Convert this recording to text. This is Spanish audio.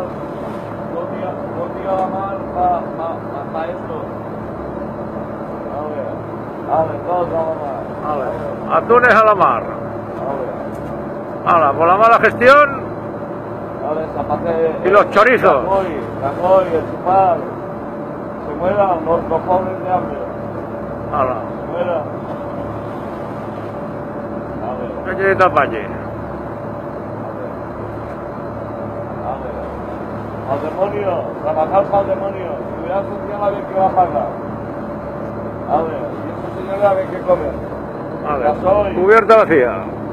Dos días va mal para esto. A ver, todos vamos mal. Atunes a la mar. Ahora, por la mala gestión y los chorizos. Cagoy, el chupar. Se mueran los pobres de hambre. Se mueran. ¿Qué quiere tapalle? Al demonio, trabajar para el demonio. Seguridad social a ver qué va a pagar. A ver, y esta señora a ver qué comer. Cubierta vacía.